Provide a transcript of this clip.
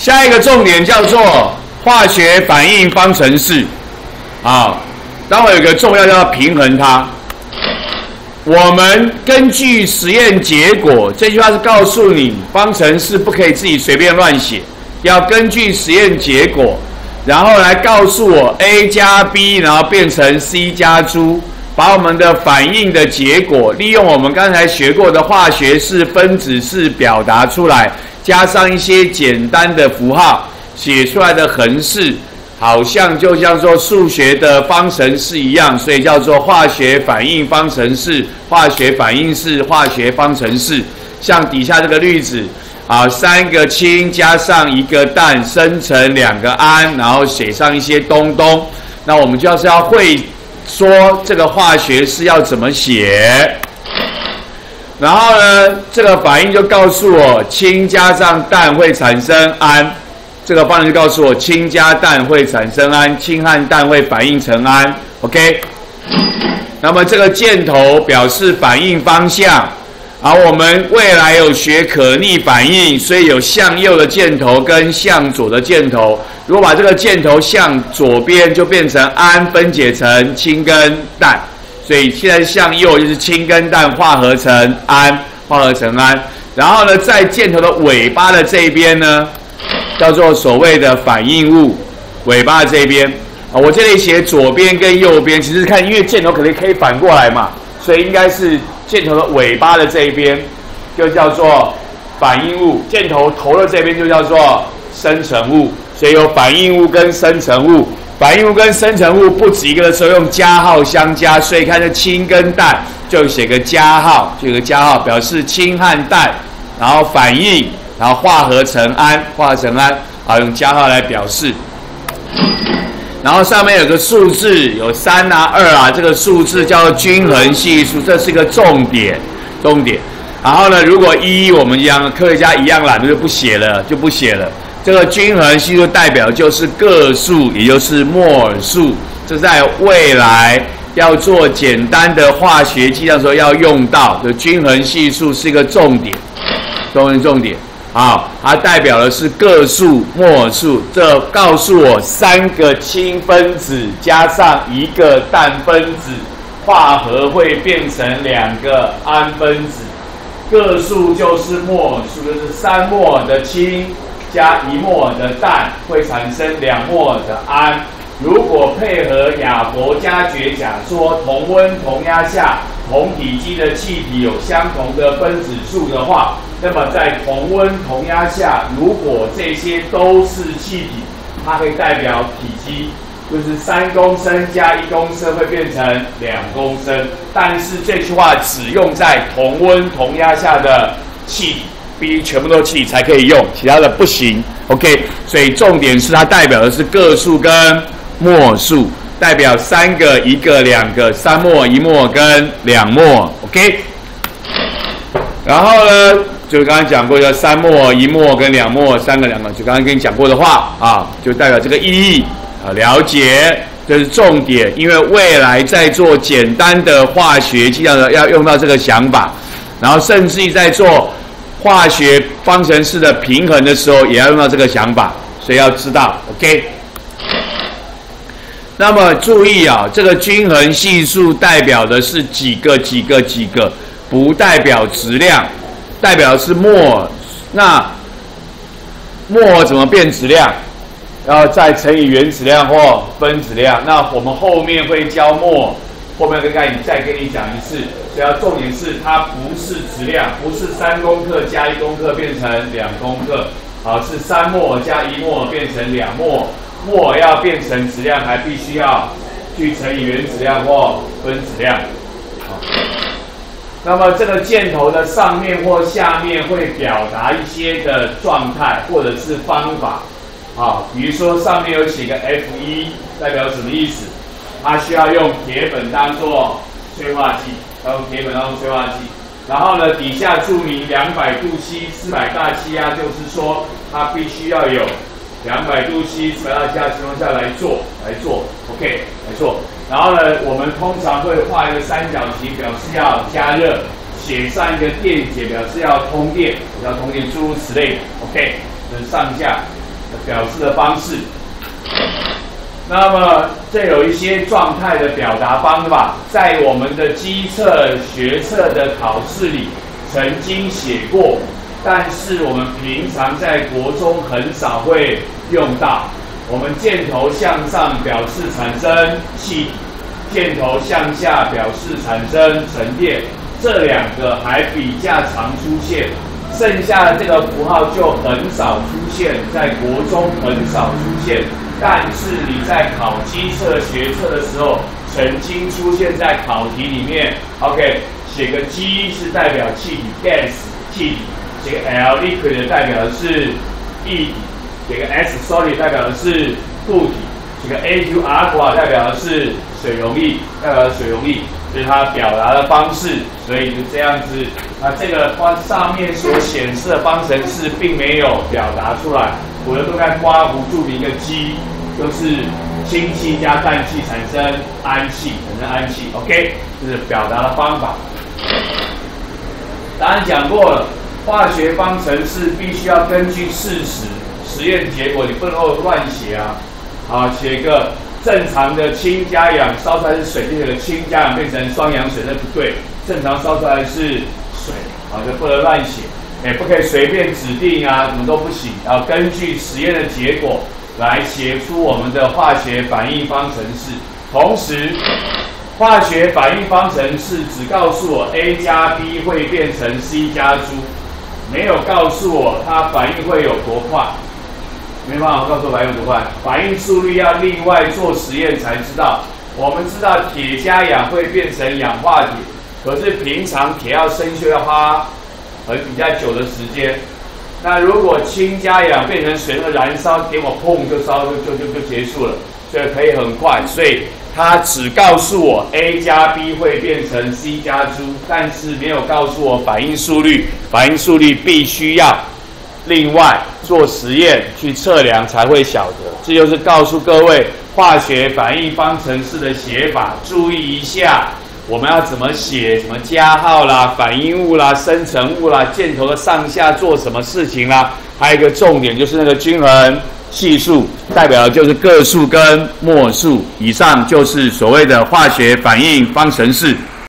下一个重点叫做化学反应方程式。待会有个重要要平衡它。我们根据实验结果，这句话是告诉你，方程式不可以自己随便乱写，要根据实验结果，然后来告诉我 A 加 B， 然后变成 C 加猪，把我们的反应的结果利用我们刚才学过的化学式、分子式表达出来，加上一些简单的符号，写出来的横式。好像就像说数学的方程式一样，所以叫做化学反应方程式、化学反应式、化学方程式。像底下这个例子，3个氢加上1个氮生成2个氨，然后写上一些东东。那我们就是要会说这个化学式要怎么写。然后呢，这个反应就告诉我氢加上氮会产生氨。这个方程就告诉我，氢加氮会产生氨，氢和氮会反应成氨 ，OK。那么这个箭头表示反应方向，而我们未来有学可逆反应，所以有向右的箭头跟向左的箭头。如果把这个箭头向左边，就变成氨分解成氢跟氮，所以现在向右就是氢跟氮化合成氨，然后呢，在箭头的尾巴的这一边呢，叫做所谓的反应物，尾巴这边我这里写左边跟右边，其实看因为箭头可以反过来嘛，所以应该是箭头的尾巴的这一边就叫做反应物，箭头头的这边就叫做生成物，所以有反应物跟生成物。反应物跟生成物不止一个的时候用加号相加，所以看这氢跟氮就写个加号，就有个加号表示氢和氮，然后反应。然后化合成氨，用加号来表示。然后上面有个数字，有3、2这个数字叫做均衡系数，这是个重点。然后呢，如果我们科学家一样懒，就不写了。这个均衡系数代表就是个数，也就是摩尔数，这在未来要做简单的化学计量的时候要用到的均衡系数是一个重点。它代表的是个数、摩尔数，这告诉我3个氢分子加上1个氮分子化合会变成2个氨分子。个数就是摩尔数，就是3摩尔的氢加1摩尔的氮会产生2摩尔的氨。如果配合亚伯加决假说，同温同压下同体积的气体有相同的分子数的话，那么在同温同压下，如果这些都是气体，它可以代表体积，就是3公升加1公升会变成2公升。但是这句话只用在同温同压下的气体，必须全部都气体才可以用，其他的不行。OK， 所以重点是它代表的是个数跟摩尔数，代表3个、1个、2个，3摩尔、1摩尔跟2摩尔 ，OK。然后呢，就刚刚讲过的3摩尔、1摩尔跟2摩尔，3个、2个，就刚刚跟你讲过的话就代表这个意义了解，这是重点，因为未来在做简单的化学计量的要用到这个想法，然后甚至于在做化学方程式的平衡的时候，也要用到这个想法，所以要知道 ，OK。那么注意这个均衡系数代表的是几个，不代表质量，代表的是摩尔。那摩尔怎么变质量？要再乘以原子量或分子量。那我们后面会教摩尔，后面再跟你讲一次。所以重点是它不是质量，不是3公克加1公克变成2公克，是3摩尔加1摩尔变成2摩尔。摩尔要变成质量，还必须要去乘以原子量或分子量。那么这个箭头的上面或下面会表达一些的状态或者是方法比如说上面有写个 F1， 代表什么意思？它需要用铁粉当做催化剂，然后呢，底下注明200度 C 400大气压，就是说它必须要有200度 C 400大气压情况下来做 ，OK， 来做。然后呢，我们通常会画一个三角形，表示要加热，写上一个电解，表示要通电，诸如此类的 ，OK， 这是上下。 表示的方式。那么这有一些状态的表达方法，在我们的基测、学测的考试里曾经写过，但是我们平常在国中很少会用到。我们箭头向上表示产生气体，箭头向下表示产生沉淀，这两个还比较常出现。剩下的这个符号就很少出现，在国中很少出现，但是你在考基测、学测的时候，曾经出现在考题里面。OK， 写个 G 是代表气体 gas 气体，写个 L liquid 代表的是液体，写个 S solid 代表的是固体，写个 AQ aqua 代表的是水溶液，这是它表达的方式，所以就这样子。那这个上面所显示的方程式并没有表达出来，我们都在刮胡注明一个 G， 就是氢气加氮气产生氨气，OK， 这是表达的方法。当然讲过了，化学方程式必须要根据事实、实验结果，你不能够乱写啊。好，写个正常的氢加氧烧出来是水，这个氢加氧变成双氧水，那不对。正常烧出来是水，就不能乱写，也不可以随便指定啊，什么都不行，要根据实验的结果来写出我们的化学反应方程式。同时，化学反应方程式只告诉我 A 加 B 会变成 C 加 猪，没有告诉我它反应会有多快。没办法告诉我反应有多快，反应速率要另外做实验才知道。我们知道铁加氧会变成氧化铁，可是平常铁要生锈要花比较久的时间。那如果氢加氧变成水，那燃烧点火砰就烧就结束了，所以可以很快。所以它只告诉我 A 加 B 会变成 C 加猪，但是没有告诉我反应速率。反应速率必须要另外做实验去测量才会晓得。这就是告诉各位化学反应方程式的写法，注意一下我们要怎么写，什么加号啦、反应物啦、生成物啦、箭头的上下做什么事情啦，还有一个重点就是那个均衡系数，代表的就是个数跟末数。以上就是所谓的化学反应方程式。